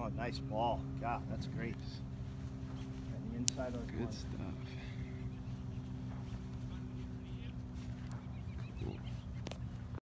Oh, nice ball. God, that's great. And the inside of Good stuff.